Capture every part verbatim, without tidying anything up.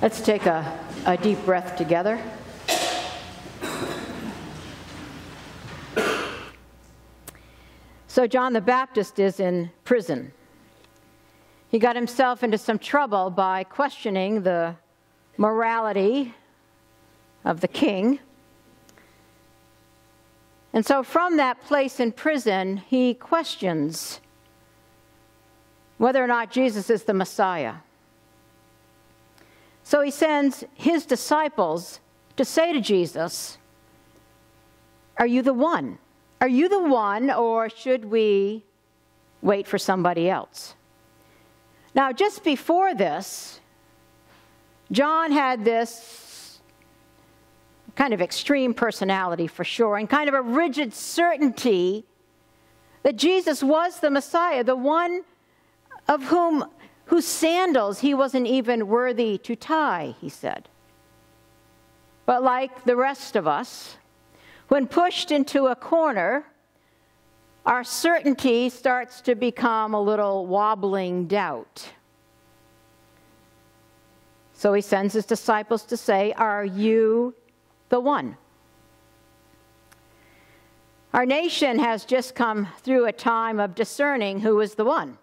Let's take a, a deep breath together. So John the Baptist is in prison. He got himself into some trouble by questioning the morality of the king. And so from that place in prison, he questions whether or not Jesus is the Messiah. So he sends his disciples to say to Jesus, "Are you the one? Are you the one, or should we wait for somebody else?" Now, just before this, John had this kind of extreme personality for sure, and kind of a rigid certainty that Jesus was the Messiah, the one of whom whose sandals he wasn't even worthy to tie, he said. But like the rest of us, when pushed into a corner, our certainty starts to become a little wobbling doubt. So he sends his disciples to say, "Are you the one?" Our nation has just come through a time of discerning who is the one.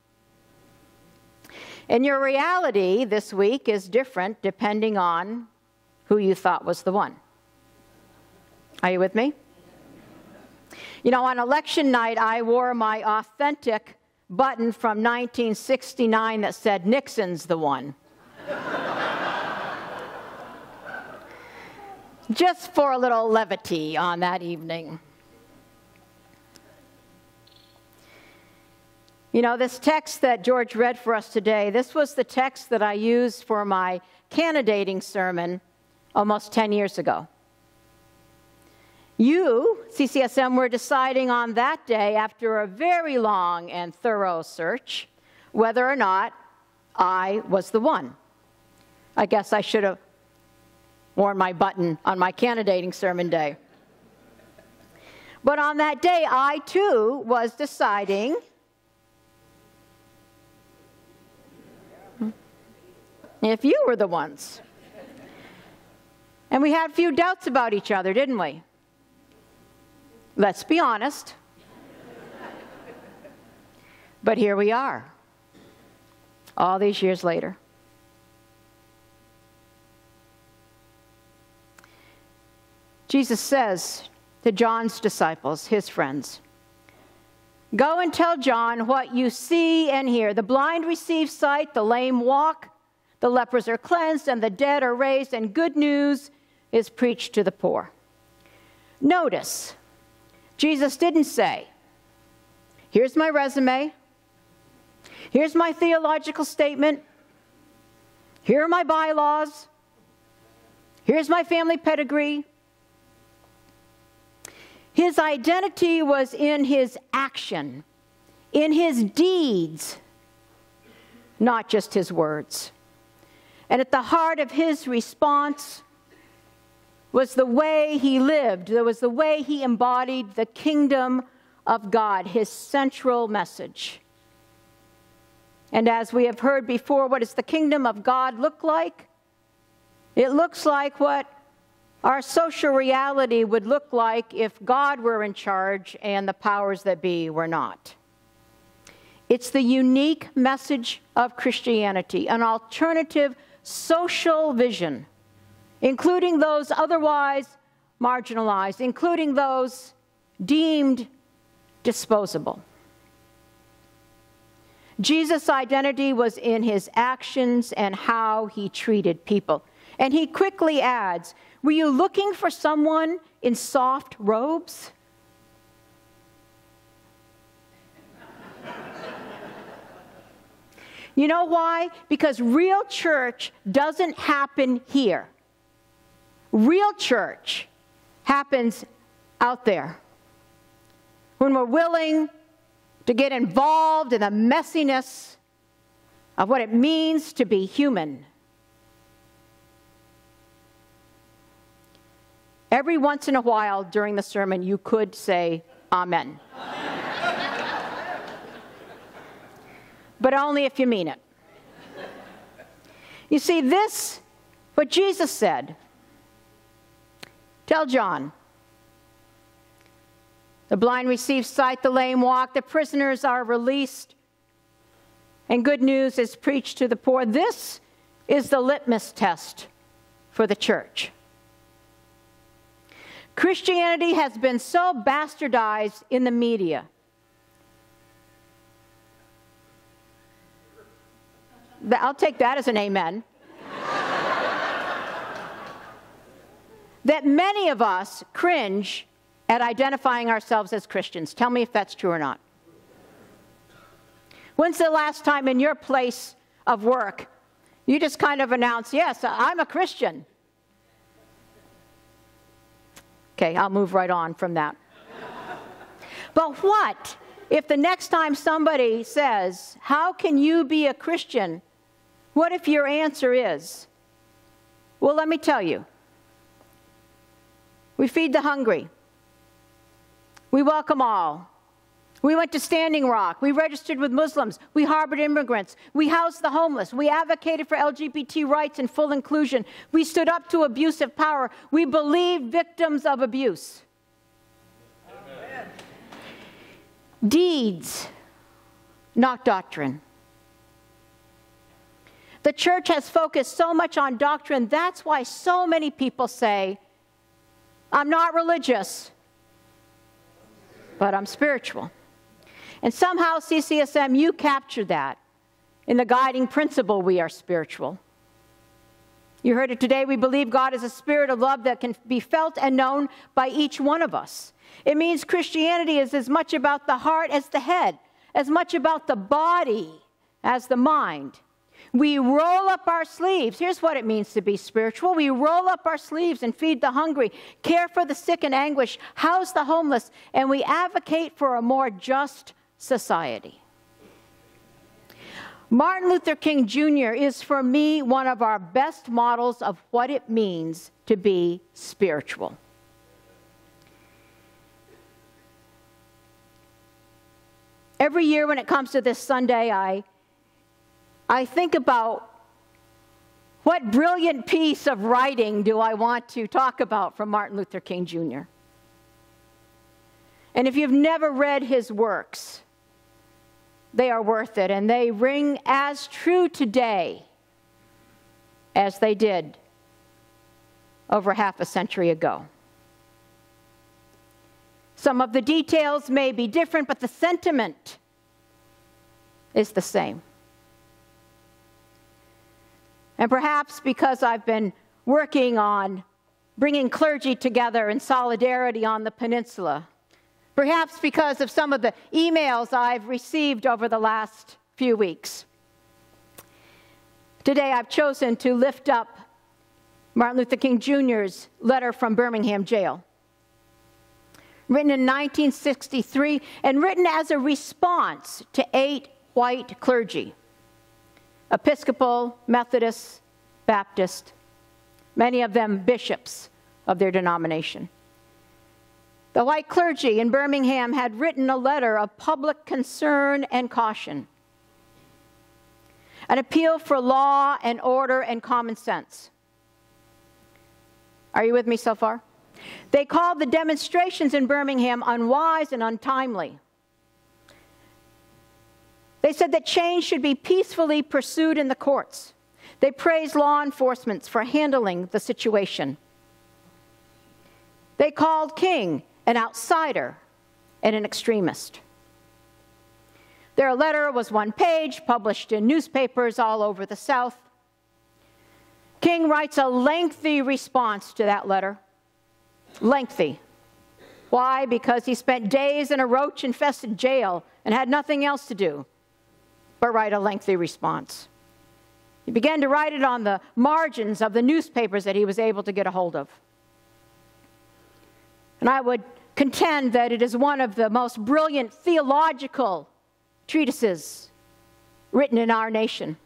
And your reality this week is different depending on who you thought was the one. Are you with me? You know, on election night, I wore my authentic button from nineteen sixty-nine that said, "Nixon's the one." Just for a little levity on that evening. You know, this text that George read for us today, this was the text that I used for my candidating sermon almost ten years ago. You, C C S M, were deciding on that day, after a very long and thorough search, whether or not I was the one. I guess I should have worn my button on my candidating sermon day. But on that day, I too was deciding if you were the ones. And we had a few doubts about each other, didn't we? Let's be honest. But here we are, all these years later. Jesus says to John's disciples, his friends, "Go and tell John what you see and hear. The blind receive sight, the lame walk, the lepers are cleansed, and the dead are raised, and good news is preached to the poor." Notice, Jesus didn't say, "Here's my resume. Here's my theological statement. Here are my bylaws. Here's my family pedigree." His identity was in his action, in his deeds, not just his words. And at the heart of his response was the way he lived. There was the way he embodied the kingdom of God, his central message. And as we have heard before, what does the kingdom of God look like? It looks like what our social reality would look like if God were in charge and the powers that be were not. It's the unique message of Christianity, an alternative social vision, including those otherwise marginalized, including those deemed disposable. Jesus' identity was in his actions and how he treated people. And he quickly adds, "Were you looking for someone in soft robes?" You know why? Because real church doesn't happen here. Real church happens out there. When we're willing to get involved in the messiness of what it means to be human. Every once in a while during the sermon, you could say, "Amen." But only if you mean it. You see, this But Jesus said, tell John, the blind receive sight, the lame walk, the prisoners are released, and good news is preached to the poor. This is the litmus test for the church. Christianity has been so bastardized in the media. I'll take that as an amen. That many of us cringe at identifying ourselves as Christians. Tell me if that's true or not. When's the last time in your place of work you just kind of announce, yes, I'm a Christian? Okay, I'll move right on from that. But what if the next time somebody says, how can you be a Christian? What if your answer is, well, let me tell you. We feed the hungry. We welcome all. We went to Standing Rock. We registered with Muslims. We harbored immigrants. We housed the homeless. We advocated for L G B T rights and full inclusion. We stood up to abusive power. We believed victims of abuse. Amen. Deeds, not doctrine. The church has focused so much on doctrine. That's why so many people say, I'm not religious, but I'm spiritual. And somehow, C C S M, you captured that in the guiding principle, we are spiritual. You heard it today. We believe God is a spirit of love that can be felt and known by each one of us. It means Christianity is as much about the heart as the head, as much about the body as the mind. We roll up our sleeves. Here's what it means to be spiritual. We roll up our sleeves and feed the hungry, care for the sick and anguish, house the homeless, and we advocate for a more just society. Martin Luther King Junior is, for me, one of our best models of what it means to be spiritual. Every year when it comes to this Sunday, I I think about what brilliant piece of writing do I want to talk about from Martin Luther King Junior And if you've never read his works, they are worth it, and they ring as true today as they did over half a century ago. Some of the details may be different, but the sentiment is the same. And perhaps because I've been working on bringing clergy together in solidarity on the peninsula, perhaps because of some of the emails I've received over the last few weeks, today I've chosen to lift up Martin Luther King Junior's letter from Birmingham jail, written in nineteen sixty-three and written as a response to eight white clergy. Episcopal, Methodist, Baptist, many of them bishops of their denomination. The white clergy in Birmingham had written a letter of public concern and caution, an appeal for law and order and common sense. Are you with me so far? They called the demonstrations in Birmingham unwise and untimely. They said that change should be peacefully pursued in the courts. They praised law enforcement for handling the situation. They called King an outsider and an extremist. Their letter was one page, published in newspapers all over the South. King writes a lengthy response to that letter. Lengthy. Why? Because he spent days in a roach-infested jail and had nothing else to do but write a lengthy response. He began to write it on the margins of the newspapers that he was able to get a hold of. And I would contend that it is one of the most brilliant theological treatises written in our nation.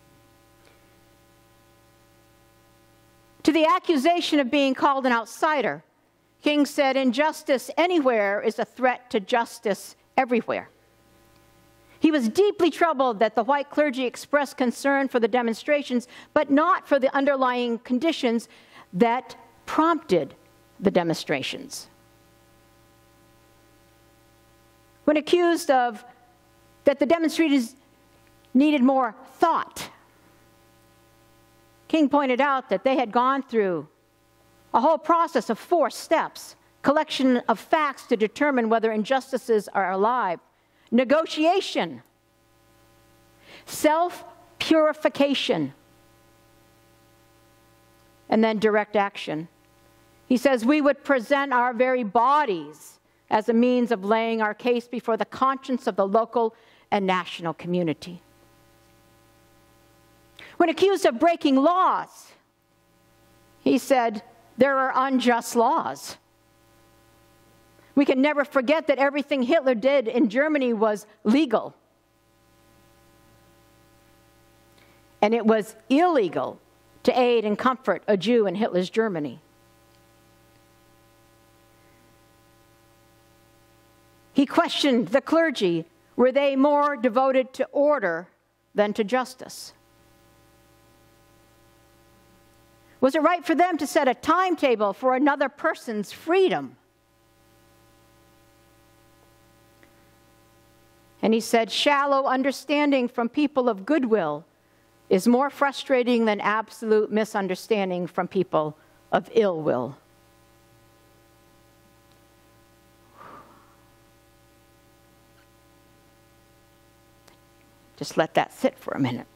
To the accusation of being called an outsider, King said, injustice anywhere is a threat to justice everywhere. He was deeply troubled that the white clergy expressed concern for the demonstrations, but not for the underlying conditions that prompted the demonstrations. When accused of that the demonstrators needed more thought, King pointed out that they had gone through a whole process of four steps: collection of facts to determine whether injustices are alive, negotiation, self-purification, and then direct action. He says we would present our very bodies as a means of laying our case before the conscience of the local and national community. When accused of breaking laws, he said, there are unjust laws. We can never forget that everything Hitler did in Germany was legal. And it was illegal to aid and comfort a Jew in Hitler's Germany. He questioned the clergy. Were they more devoted to order than to justice? Was it right for them to set a timetable for another person's freedom? And he said, shallow understanding from people of goodwill is more frustrating than absolute misunderstanding from people of ill will. Just let that sit for a minute.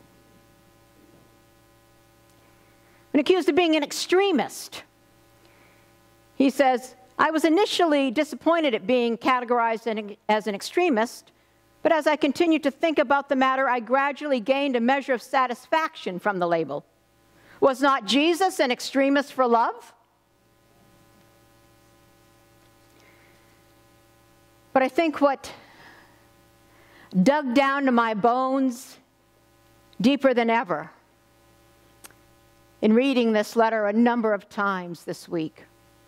When accused of being an extremist, he says, I was initially disappointed at being categorized as an extremist, but as I continued to think about the matter, I gradually gained a measure of satisfaction from the label. Was not Jesus an extremist for love? But I think what dug down to my bones deeper than ever in reading this letter a number of times this week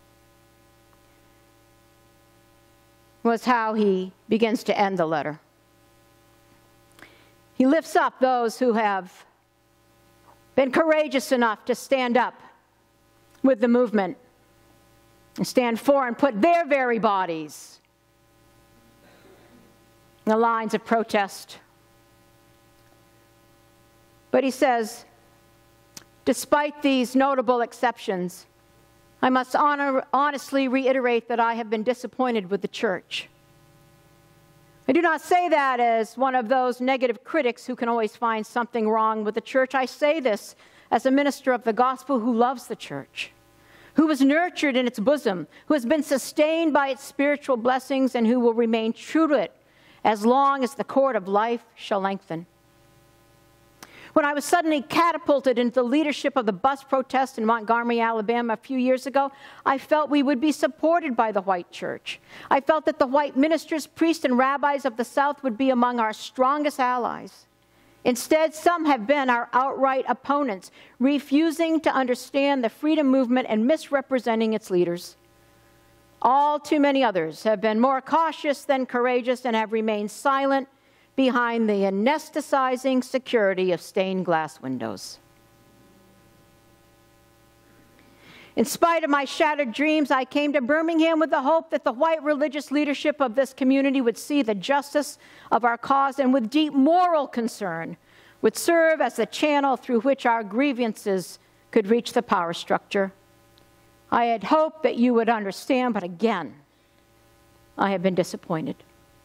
was how he begins to end the letter. He lifts up those who have been courageous enough to stand up with the movement and stand for and put their very bodies in the lines of protest. But he says, despite these notable exceptions, I must honor, honestly reiterate that I have been disappointed with the church. I do not say that as one of those negative critics who can always find something wrong with the church. I say this as a minister of the gospel who loves the church, who was nurtured in its bosom, who has been sustained by its spiritual blessings, and who will remain true to it as long as the cord of life shall lengthen. When I was suddenly catapulted into the leadership of the bus protest in Montgomery, Alabama a few years ago, I felt we would be supported by the white church. I felt that the white ministers, priests, and rabbis of the South would be among our strongest allies. Instead, some have been our outright opponents, refusing to understand the freedom movement and misrepresenting its leaders. All too many others have been more cautious than courageous and have remained silent behind the anesthetizing security of stained glass windows. In spite of my shattered dreams, I came to Birmingham with the hope that the white religious leadership of this community would see the justice of our cause and with deep moral concern would serve as the channel through which our grievances could reach the power structure. I had hoped that you would understand, but again, I have been disappointed.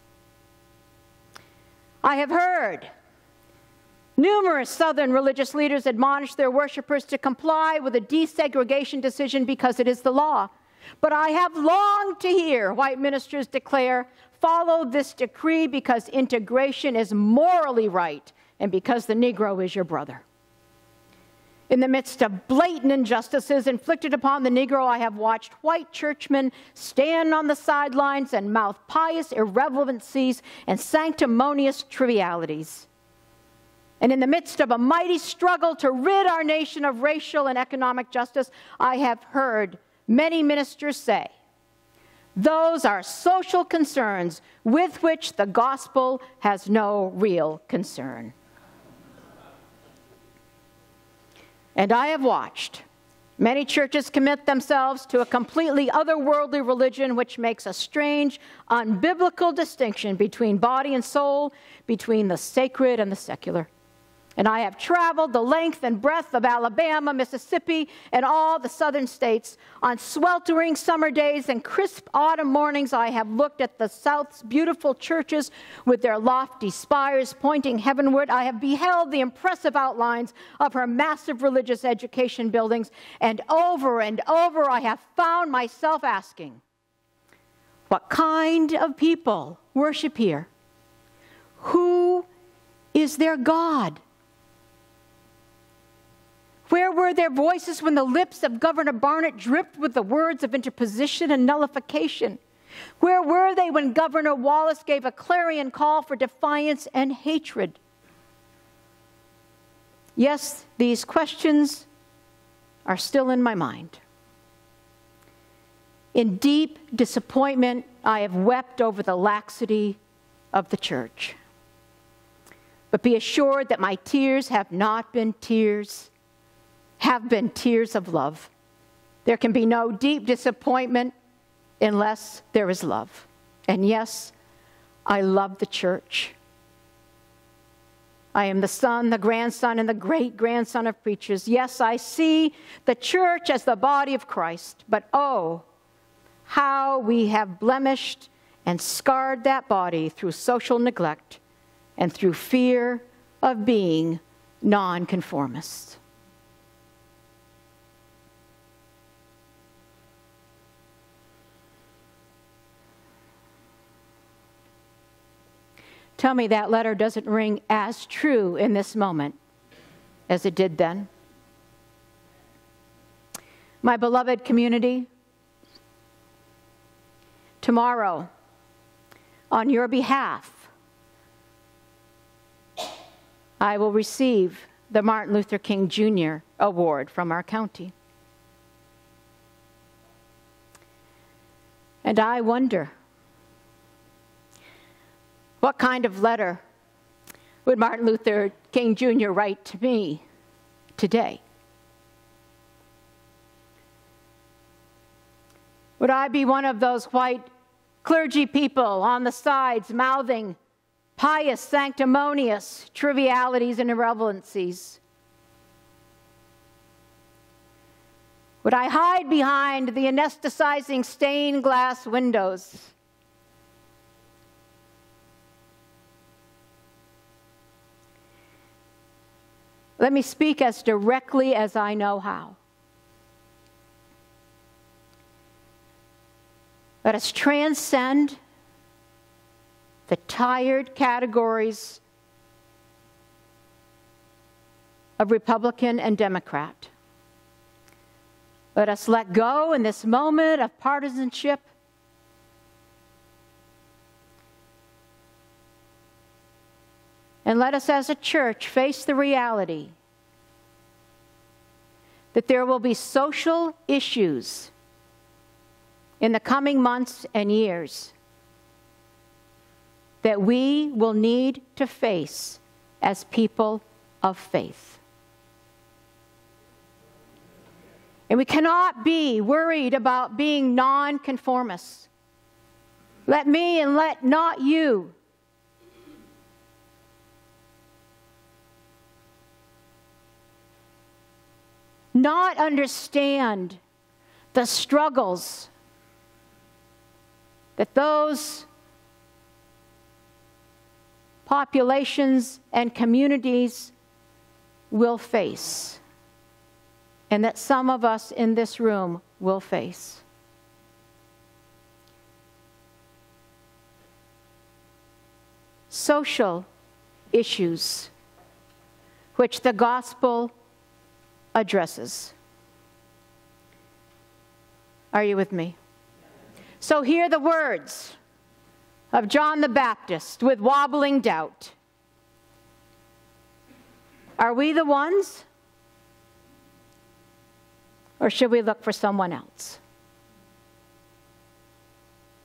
I have heard numerous Southern religious leaders admonish their worshipers to comply with a desegregation decision because it is the law. But I have longed to hear white ministers declare, follow this decree because integration is morally right and because the Negro is your brother. In the midst of blatant injustices inflicted upon the Negro, I have watched white churchmen stand on the sidelines and mouth pious irrelevancies and sanctimonious trivialities. And in the midst of a mighty struggle to rid our nation of racial and economic justice, I have heard many ministers say, Those are social concerns with which the gospel has no real concern. And I have watched many churches commit themselves to a completely otherworldly religion which makes a strange, unbiblical distinction between body and soul, between the sacred and the secular. And I have traveled the length and breadth of Alabama, Mississippi, and all the southern states. On sweltering summer days and crisp autumn mornings, I have looked at the South's beautiful churches with their lofty spires pointing heavenward. I have beheld the impressive outlines of her massive religious education buildings. And over and over, I have found myself asking, what kind of people worship here? Who is their God? Where were their voices when the lips of Governor Barnett dripped with the words of interposition and nullification? Where were they when Governor Wallace gave a clarion call for defiance and hatred? Yes, these questions are still in my mind. In deep disappointment, I have wept over the laxity of the church. But be assured that my tears have not been tears have been tears of love. There can be no deep disappointment unless there is love. And yes, I love the church. I am the son, the grandson, and the great-grandson of preachers. Yes, I see the church as the body of Christ. But oh, how we have blemished and scarred that body through social neglect and through fear of being nonconformists. Tell me that letter doesn't ring as true in this moment as it did then. My beloved community, tomorrow, on your behalf, I will receive the Martin Luther King Junior Award from our county. And I wonder, what kind of letter would Martin Luther King Junior write to me today? Would I be one of those white clergy people on the sides mouthing pious, sanctimonious trivialities and irrelevancies? Would I hide behind the anesthetizing stained glass windows? Let me speak as directly as I know how. Let us transcend the tired categories of Republican and Democrat. Let us let go in this moment of partisanship and let us as a church face the reality that there will be social issues in the coming months and years that we will need to face as people of faith. And we cannot be worried about being nonconformists. Let me and let not you not understand the struggles that those populations and communities will face, and that some of us in this room will face. Social issues which the gospel addresses. Are you with me? So hear the words of John the Baptist with wobbling doubt. Are we the ones? Or should we look for someone else?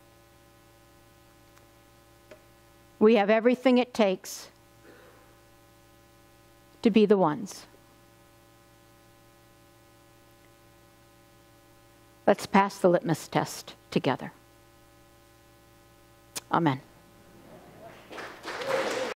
We have everything it takes to be the ones. Let's pass the litmus test together. Amen.